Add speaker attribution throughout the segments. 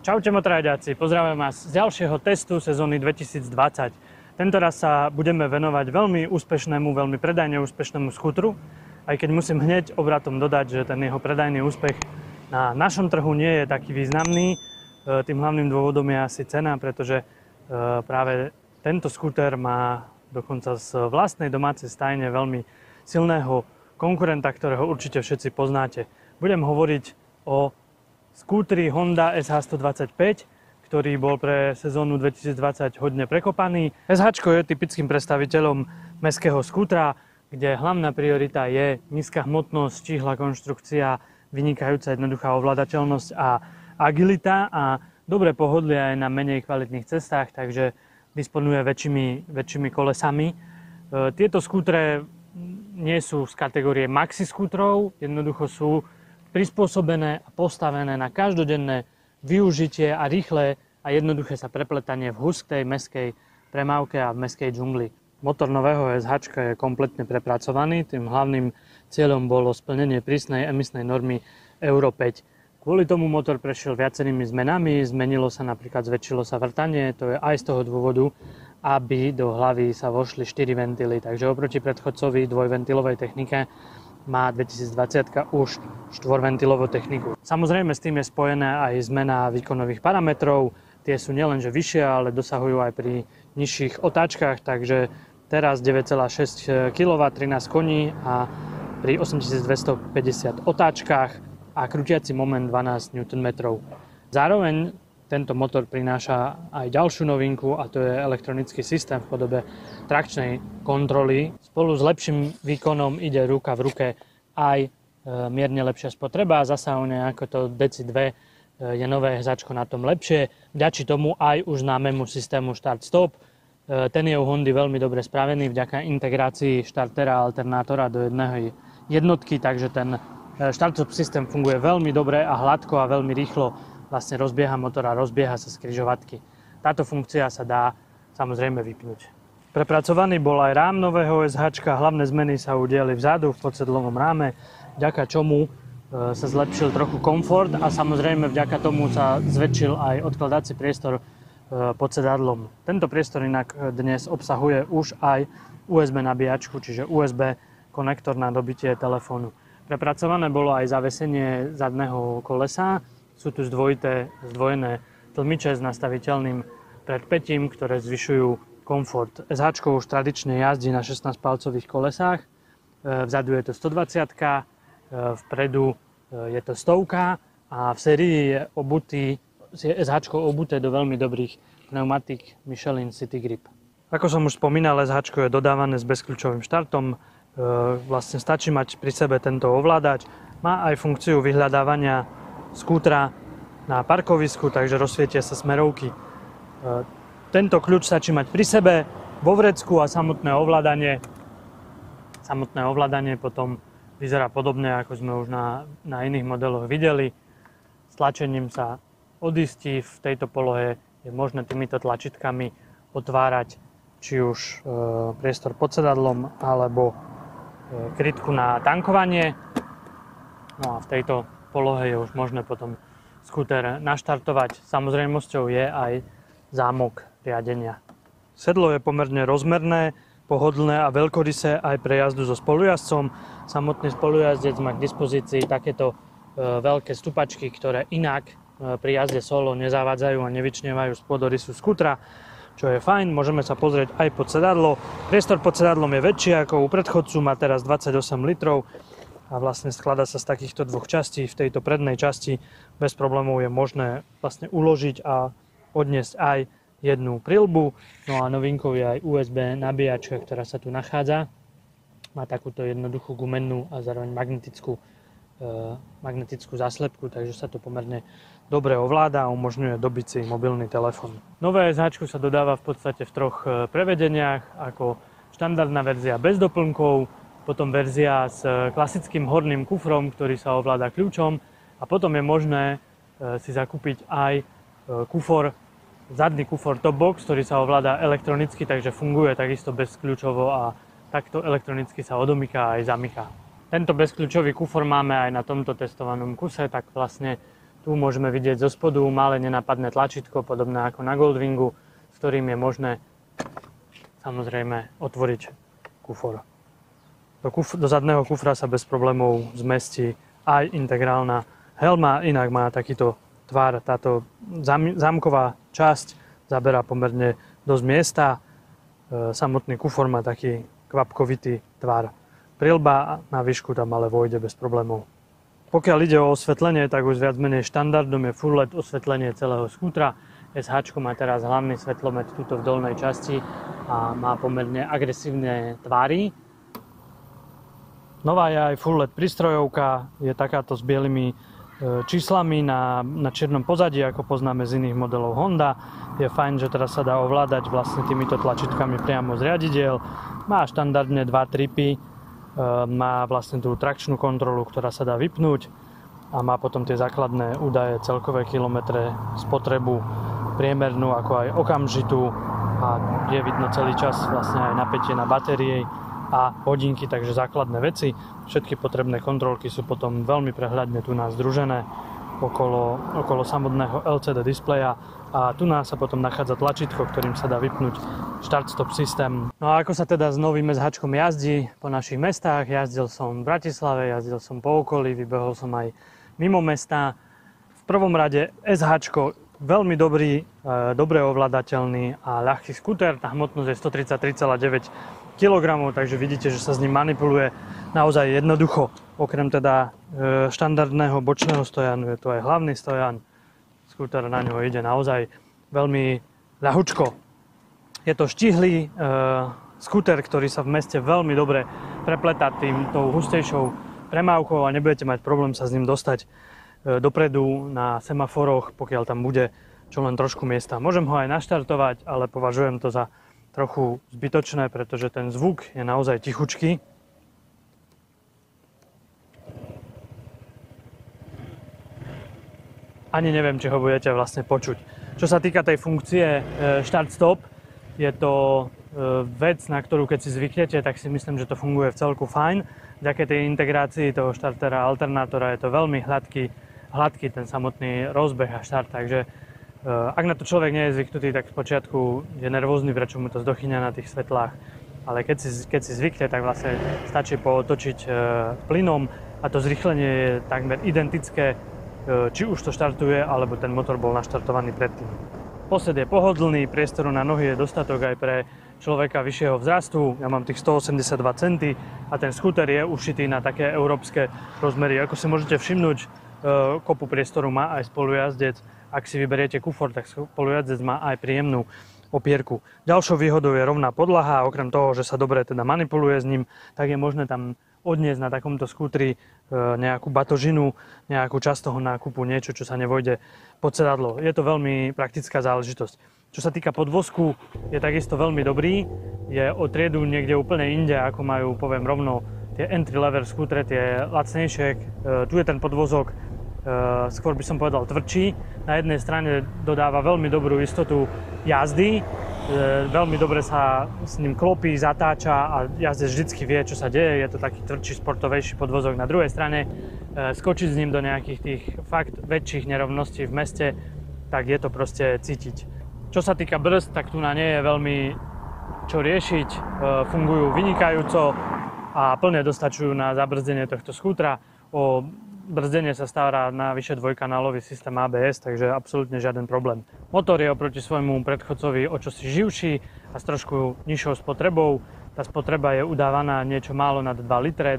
Speaker 1: Čaute motorajďáci, pozdravujem vás z ďalšieho testu sezóny 2020. Tentoraz sa budeme venovať veľmi úspešnému, veľmi predajne úspešnému skútru, aj keď musím hneď obratom dodať, že ten jeho predajný úspech na našom trhu nie je taký významný. Tým hlavným dôvodom je asi cena, pretože práve tento skúter má dokonca z vlastnej domácej stajne veľmi silného konkurenta, ktorého určite všetci poznáte. Budem hovoriť o skútri Honda SH125, ktorý bol pre sezónu 2020 hodne prekopaný. SH je typickým predstaviteľom mestského skútra, kde hlavná priorita je nízka hmotnosť, štíhla konštrukcia, vynikajúca jednoduchá ovládateľnosť a agilita a dobré pohodlie aj na menej kvalitných cestách, takže disponuje väčšími kolesami. Tieto skútre nie sú z kategórie maxi skútrov, jednoducho sú prispôsobené a postavené na každodenné využitie a rýchle a jednoduché sa prepletanie v hustej mestskej premávke a v mestskej džungli. Motor nového SH je kompletne prepracovaný, tým hlavným cieľom bolo splnenie prísnej emisnej normy Euro 5. Kvôli tomu motor prešiel viacerými zmenami, zmenilo sa napríklad, zväčšilo sa vrtanie, to je aj z toho dôvodu, aby do hlavy sa vošli 4 ventily, takže oproti predchodcovi dvojventilovej technike má 2020 už 4-ventilovú techniku. Samozrejme s tým je spojená aj zmena výkonových parametrov, tie sú nielenže vyššie, ale dosahujú aj pri nižších otáčkach, takže teraz 9,6 kW, 13 koní a pri 8250 otáčkach a krútiaci moment 12 Nm. Zároveň tento motor prináša aj ďalšiu novinku a to je elektronický systém v podobe trakčnej kontroly. Spolu s lepším výkonom ide ruka v ruke aj mierne lepšia spotreba. Zasa o nejako to Deci 2 je nové hzáčko na tom lepšie. Vďačí tomu aj už známemu systému Start-Stop. Ten je u Hondy veľmi dobre spravený vďaka integrácii štartera a alternátora do jednej jednotky, takže ten Start-Stop systém funguje veľmi dobre a hladko a veľmi rýchlo vlastne rozbieha motor a rozbieha sa z križovatky. Táto funkcia sa dá samozrejme vypnúť. Prepracovaný bol aj rám nového SH, hlavné zmeny sa udiali vzadu v podsedlovom ráme, vďaka čomu sa zlepšil trochu komfort a samozrejme vďaka tomu sa zväčšil aj odkladací priestor pod sedadlom. Tento priestor inak dnes obsahuje už aj USB nabíjačku, čiže USB konektor na dobitie telefónu. Prepracované bolo aj zavesenie zadného kolesa. Sú tu zdvojené tlmiče s nastaviteľným predpätím, ktoré zvyšujú komfort. SH už tradične jazdí na 16-palcových kolesách. Vzadu je to 120, vpredu je to 100 a v sérii je SH obuté do veľmi dobrých pneumatík Michelin City Grip. Ako som už spomínal, SH je dodávané s bezkľúčovým štartom. Vlastne stačí mať pri sebe tento ovládač. Má aj funkciu vyhľadávania skútra na parkovisku, takže rozsvietia sa smerovky. Tento kľúč stačí mať pri sebe, vo vrecku a samotné ovládanie potom vyzerá podobne, ako sme už na iných modeloch videli. S tlačením sa odistí, v tejto polohe je možné týmito tlačítkami otvárať či už priestor pod sedadlom alebo krytku na tankovanie. No a v tejto polohe je už možné potom skúter naštartovať. Samozrejmosťou je aj zámok riadenia. Sedlo je pomerne rozmerné, pohodlné a veľkorysé aj pre jazdu so spolujazdcom. Samotný spolujazdec má k dispozícii takéto veľké stupačky, ktoré inak pri jazde solo nezavádzajú a nevyčnievajú z pôdorysu skútra, čo je fajn. Môžeme sa pozrieť aj pod sedadlo. Priestor pod sedadlom je väčší ako u predchodcu, má teraz 28 litrov. A vlastne skladá sa z takýchto dvoch častí. V tejto prednej časti bez problémov je možné vlastne uložiť a odniesť aj jednu prilbu. No a novinkou je aj USB nabíjačka, ktorá sa tu nachádza. Má takúto jednoduchú gumennú a zároveň magnetickú zaslepku, takže sa to pomerne dobre ovláda a umožňuje dobiť si mobilný telefón. Nové SH sa dodáva v podstate v troch prevedeniach, ako štandardná verzia bez doplnkov, potom verzia s klasickým horným kufrom, ktorý sa ovláda kľúčom a potom je možné si zakúpiť aj zadný kufor Top Box, ktorý sa ovláda elektronicky, takže funguje takisto bezkľúčovo a takto elektronicky sa odomyká aj zamyká. Tento bezkľúčový kufor máme aj na tomto testovanom kuse, tak vlastne Tu môžeme vidieť zo spodu malé nenápadné tlačítko, podobné ako na Goldwingu, s ktorým je možné samozrejme otvoriť kufor. Do zadného kufra sa bez problémov zmestí aj integrálna helma, inak má takýto tvar. Táto zámková časť zaberá pomerne dosť miesta. Samotný kufor má taký kvapkovitý tvar. Prilba na výšku tam ale vojde bez problémov. Pokiaľ ide o osvetlenie, tak už viac menej štandardom je full LED osvetlenie celého skútra. SH má teraz hlavný svetlomet tuto v dolnej časti a má pomerne agresívne tvary. Nová je aj full LED prístrojovka, je takáto s bielými číslami na čiernom pozadí, ako poznáme z iných modelov Honda. Je fajn, že teraz sa dá ovládať vlastne týmito tlačítkami priamo z riadidiel. Má štandardne 2 tripy, má vlastne tú trakčnú kontrolu, ktorá sa dá vypnúť a má potom tie základné údaje, celkové kilometre, spotrebu, priemernú ako aj okamžitú a je vidno celý čas vlastne aj napätie na batérii a hodinky, takže základné veci. Všetky potrebné kontrolky sú potom veľmi prehľadne tu nás združené okolo samotného LCD displeja a tu nás sa potom nachádza tlačítko, ktorým sa dá vypnúť start-stop systém. No a ako sa teda s novým SH jazdí po našich mestách? Jazdil som v Bratislave, jazdil som po okolí, vybehol som aj mimo mesta. V prvom rade SH veľmi dobrý, dobre ovládateľný a ľahký skúter. Tá hmotnosť je 133,9 kg, takže vidíte, že sa s ním manipuluje naozaj jednoducho. Okrem teda štandardného bočného stojanu je tu aj hlavný stojan. Skúter na ňo ide naozaj veľmi ľahučko. Je to štihlý skúter, ktorý sa v meste veľmi dobre prepletá tou hustejšou premávkou a nebudete mať problém sa s ním dostať dopredu na semaforoch, pokiaľ tam bude čo len trošku miesta. Môžem ho aj naštartovať, ale považujem to za trochu zbytočné, pretože ten zvuk je naozaj tichučký. Ani neviem, či ho budete vlastne počuť. Čo sa týka tej funkcie start-stop, je to vec, na ktorú keď si zvyknete, tak si myslím, že to funguje v celku fajn. Vďaka tej integrácii toho štartera a alternátora je to veľmi hladký ten samotný rozbeh a štart, takže ak na to človek nie je zvyknutý, tak v počiatku je nervózny, prečo mu to zdochýňa na tých svetlách. Ale keď si zvykne, tak vlastne stačí pootočiť plynom a to zrýchlenie je takmer identické, či už to štartuje, alebo ten motor bol naštartovaný predtým. Posed je pohodlný, priestoru na nohy je dostatok aj pre človeka vyššieho vzrastu. Ja mám tých 182 cm a ten skúter je ušitý na také európske rozmery. Ako si môžete všimnúť, kopu priestoru má aj spolujazdec. Ak si vyberiete kufor, tak spolujazdec má aj príjemnú opierku. Ďalšou výhodou je rovná podlaha. Okrem toho, že sa dobre teda manipuluje s ním, tak je možné tam odniesť na takomto skútri nejakú batožinu, nejakú časť toho nákupu, niečo, čo sa nevojde pod sedadlo. Je to veľmi praktická záležitosť. Čo sa týka podvozku, je takisto veľmi dobrý. Je o triedu niekde úplne inde, ako majú, poviem rovno, tie entry-level skútre, tie lacnejšie. Tu je ten podvozok, skôr by som povedal tvrdší. Na jednej strane dodáva veľmi dobrú istotu jazdy, veľmi dobre sa s ním klopí, zatáča a jazdec vždycky vie, čo sa deje. Je to taký tvrdší, sportovejší podvozok. Na druhej strane skočiť s ním do nejakých tých fakt väčších nerovností v meste, tak je to proste cítiť. Čo sa týka brzd, tak tu na nie je veľmi čo riešiť. Fungujú vynikajúco a plne dostačujú na zabrzdenie tohto skútra. O brzdenie sa stará navyše dvojkanálový systém ABS, takže absolútne žiaden problém. Motor je oproti svojmu predchodcovi o čosi živší a s trošku nižšou spotrebou. Tá spotreba je udávaná niečo málo nad 2 litre,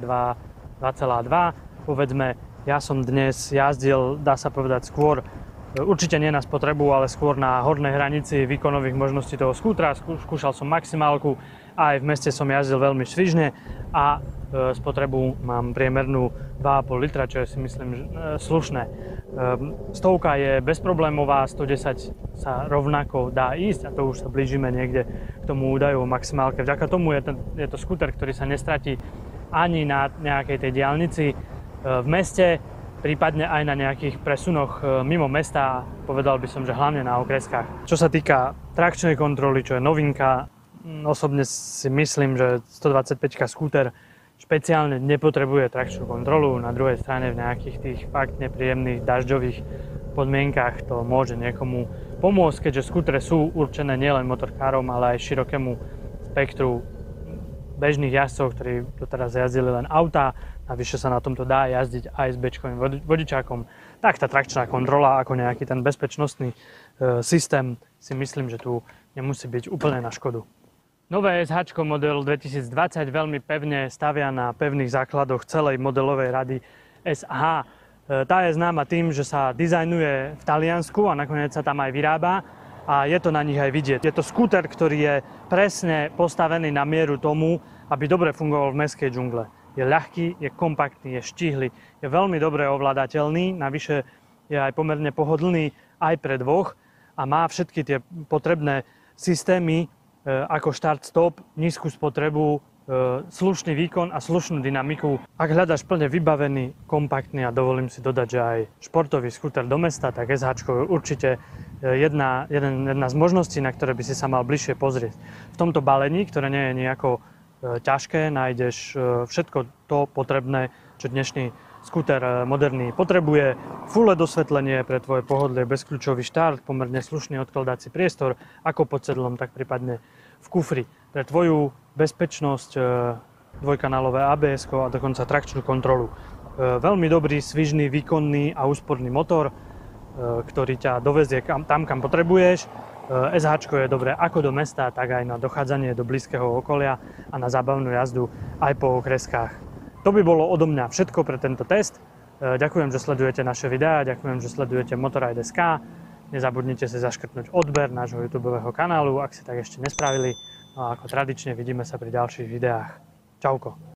Speaker 1: 2,2. Povedzme, ja som dnes jazdil, dá sa povedať, skôr, určite nie na spotrebu, ale skôr na hornej hranici výkonových možností toho skútra. Skúšal som maximálku a aj v meste som jazdil veľmi svižne a spotrebu mám priemernú 2,5 litra, čo je si myslím slušné. Stovka je bezproblémová, 110 sa rovnako dá ísť a to už sa blížime niekde k tomu údaju o maximálke. Vďaka tomu je to skúter, ktorý sa nestratí ani na nejakej tej diaľnici v meste, prípadne aj na nejakých presunoch mimo mesta, povedal by som, že hlavne na okreskách. Čo sa týka trakčnej kontroly, čo je novinka, osobne si myslím, že 125 skúter špeciálne nepotrebuje trakčnú kontrolu. Na druhej strane v nejakých tých fakt nepríjemných dažďových podmienkach to môže niekomu pomôcť, keďže skútre sú určené nielen motorkárom, ale aj širokému spektru bežných jazdcov, ktorí doteraz jazdili len autá. Navyše sa na tomto dá jazdiť aj s B-čkovým vodičákom. Tak tá trakčná kontrola ako nejaký ten bezpečnostný systém si myslím, že tu nemusí byť úplne na škodu. Nové SH model 2020 veľmi pevne stavia na pevných základoch celej modelovej rady SH. Tá je známa tým, že sa dizajnuje v Taliansku a nakoniec sa tam aj vyrába a je to na nich aj vidieť. Je to skúter, ktorý je presne postavený na mieru tomu, aby dobre fungoval v mestskej džungle. Je ľahký, je kompaktný, je štíhly, je veľmi dobre ovládateľný, navyše je aj pomerne pohodlný aj pre dvoch a má všetky tie potrebné systémy, ako štart-stop, nízku spotrebu, slušný výkon a slušnú dynamiku. Ak hľadaš plne vybavený, kompaktný a dovolím si dodať, že aj športový skúter do mesta, tak SH je určite jedna z možností, na ktoré by si sa mal bližšie pozrieť. V tomto balení, ktoré nie je nejako ťažké, nájdeš všetko to potrebné, čo dnešný skúter moderný potrebuje. Full LED osvetlenie pre tvoje pohodlie, bezkľúčový štart, pomerne slušný odkladací priestor, ako pod sedlom, tak prípadne v kufri. Pre tvoju bezpečnosť dvojkanálové ABS a dokonca trakčnú kontrolu. Veľmi dobrý, svižný, výkonný a úsporný motor, ktorý ťa dovezie tam, kam potrebuješ. SH je dobré ako do mesta, tak aj na dochádzanie do blízkeho okolia a na zábavnú jazdu aj po okreskách. To by bolo odo mňa všetko pre tento test. Ďakujem, že sledujete naše videá, ďakujem, že sledujete Motorride.sk. Nezabudnite si zaškrtnúť odber nášho YouTubeového kanálu, ak ste tak ešte nespravili. No a ako tradične vidíme sa pri ďalších videách. Čauko.